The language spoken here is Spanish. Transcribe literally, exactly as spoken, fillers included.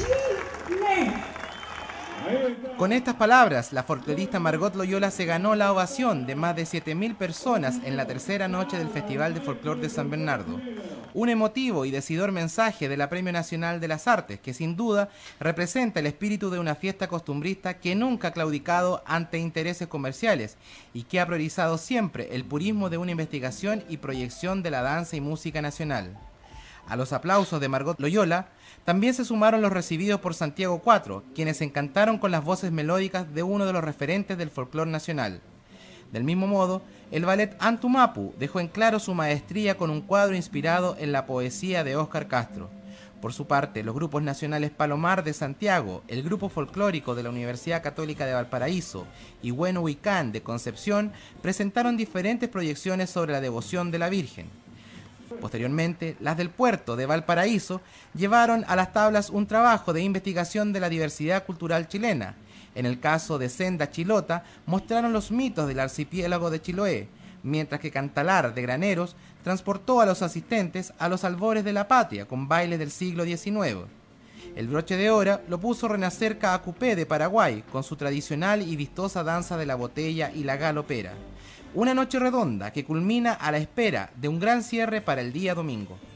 Chile. Con estas palabras, la folclorista Margot Loyola se ganó la ovación de más de siete mil personas en la tercera noche del Festival de Folclor de San Bernardo. Un emotivo y decidor mensaje del Premio Nacional de las Artes, que sin duda representa el espíritu de una fiesta costumbrista que nunca ha claudicado ante intereses comerciales y que ha priorizado siempre el purismo de una investigación y proyección de la danza y música nacional. A los aplausos de Margot Loyola también se sumaron los recibidos por Santiago cuatro, quienes se encantaron con las voces melódicas de uno de los referentes del folclor nacional. Del mismo modo, el ballet Antumapu dejó en claro su maestría con un cuadro inspirado en la poesía de Óscar Castro. Por su parte, los grupos nacionales Palomar de Santiago, el grupo folclórico de la Universidad Católica de Valparaíso y Bueno Huicán de Concepción presentaron diferentes proyecciones sobre la devoción de la Virgen. Posteriormente, las del puerto de Valparaíso llevaron a las tablas un trabajo de investigación de la diversidad cultural chilena. En el caso de Senda Chilota, mostraron los mitos del archipiélago de Chiloé, mientras que Cantalar de Graneros transportó a los asistentes a los albores de la patria con bailes del siglo diecinueve. El broche de oro lo puso Renacer Caacupé de Paraguay, con su tradicional y vistosa danza de la botella y la galopera. Una noche redonda que culmina a la espera de un gran cierre para el día domingo.